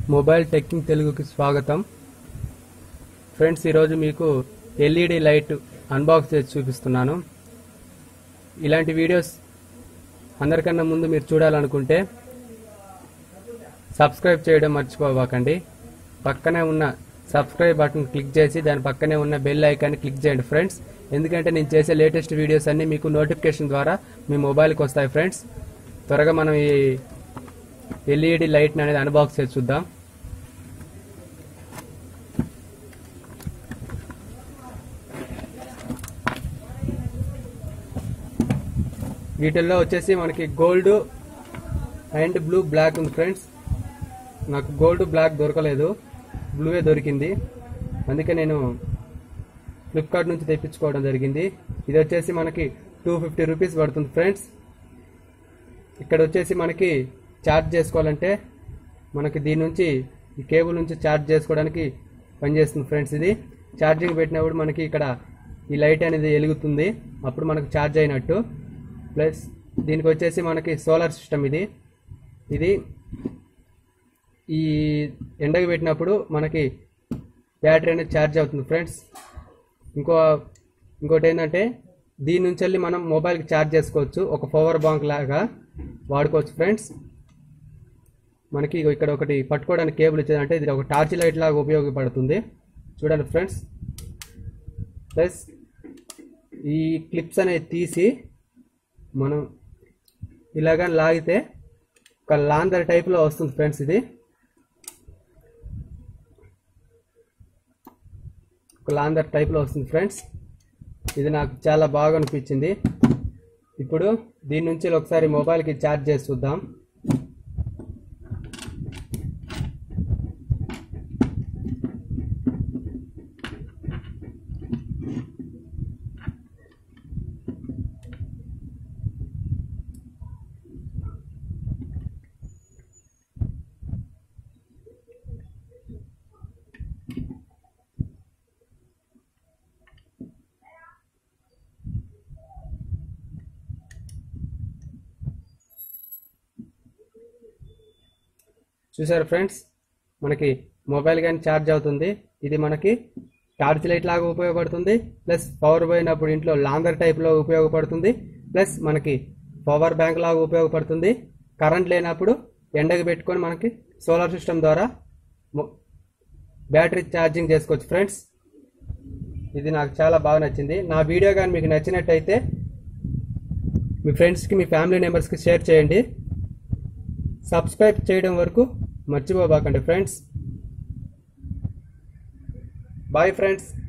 Mobile టెక్కింగ్ తెలుగుకి స్వాగతం. Friends, ఈరోజు మీకు ఎల్ఈడి లైట్ అన్బాక్స్ చేసి చూపిస్తున్నాను. ఇలాంటి వీడియోస్ అందరికన్నా ముందు మీరు చూడాలనుకుంటే సబ్స్క్రైబ్ చేయడం మర్చిపోకండి. పక్కనే ఉన్న సబ్స్క్రైబ్ బటన్ క్లిక్ చేసి దాని పక్కనే ఉన్న బెల్ ఐకాన్ క్లిక్ చేయండి ఫ్రెండ్స్. ఎందుకంటే నేను చేసే లేటెస్ట్ వీడియోస్ అన్ని మీకు నోటిఫికేషన్ ద్వారా మీ మొబైల్కి వస్తాయి ఫ్రెండ్స్. త్వరగా మనం ఈ ఎల్ఈడి లైట్ అనేది అన్బాక్స్ చేసి చూద్దాం. వీటిల్లో వచ్చేసి మనకి గోల్డ్ అండ్ బ్లూ బ్లాక్ ఉంది ఫ్రెండ్స్. నాకు గోల్డ్ బ్లాక్ దొరకలేదు, బ్లూవే దొరికింది. అందుకే నేను ఫ్లిప్కార్ట్ నుంచి తెప్పించుకోవడం జరిగింది. ఇది వచ్చేసి మనకి 250 రూపీస్ పడుతుంది ఫ్రెండ్స్. ఇక్కడ వచ్చేసి మనకి ఛార్జ్ చేసుకోవాలంటే మనకి దీని నుంచి ఈ కేబుల్ నుంచి ఛార్జ్ చేసుకోవడానికి పనిచేస్తుంది ఫ్రెండ్స్. ఇది ఛార్జింగ్ పెట్టినప్పుడు మనకి ఇక్కడ ఈ లైట్ అనేది వెలుగుతుంది, అప్పుడు మనకు ఛార్జ్ అయినట్టు. ప్లస్ దీనికి వచ్చేసి మనకి సోలార్ సిస్టమ్. ఇది ఈ ఎండకు పెట్టినప్పుడు మనకి బ్యాటరీ అనేది ఛార్జ్ అవుతుంది ఫ్రెండ్స్. ఇంకోటి ఏంటంటే దీని నుంచి వెళ్ళి మనం మొబైల్కి ఛార్జ్ చేసుకోవచ్చు, ఒక పవర్ బ్యాంక్ లాగా వాడుకోవచ్చు ఫ్రెండ్స్. మనకి ఇక్కడ ఒకటి పట్టుకోవడానికి కేబుల్ ఇచ్చేదంటే ఇది ఒక టార్చ్ లైట్ లాగా ఉపయోగపడుతుంది, చూడండి ఫ్రెండ్స్. ప్లస్ ఈ క్లిప్స్ అనేది తీసి మనం ఇలాగా లాగితే ఒక లాందర్ టైప్లో వస్తుంది ఫ్రెండ్స్. ఇది ఒక లాందర్ టైప్లో వస్తుంది ఫ్రెండ్స్. ఇది నాకు చాలా బాగా అనిపించింది. ఇప్పుడు దీని నుంచి ఒకసారి మొబైల్కి ఛార్జ్ చేసి చూద్దాం. చూసారు ఫ్రెండ్స్, మనకి మొబైల్ కానీ ఛార్జ్ అవుతుంది. ఇది మనకి టార్చ్ లైట్ లాగా ఉపయోగపడుతుంది, ప్లస్ పవర్ పోయినప్పుడు ఇంట్లో లాంగర్ టైప్లో ఉపయోగపడుతుంది, ప్లస్ మనకి పవర్ బ్యాంక్ లాగా ఉపయోగపడుతుంది. కరెంట్ లేనప్పుడు ఎండకు పెట్టుకొని మనకి సోలార్ సిస్టమ్ ద్వారా బ్యాటరీ ఛార్జింగ్ చేసుకోవచ్చు ఫ్రెండ్స్. ఇది నాకు చాలా బాగా నచ్చింది. నా వీడియో కానీ మీకు నచ్చినట్టయితే మీ ఫ్రెండ్స్కి, మీ ఫ్యామిలీ మెంబర్స్కి షేర్ చేయండి. సబ్స్క్రైబ్ చేయడం వరకు మర్చిపోబాకండి ఫ్రెండ్స్. Bye friends.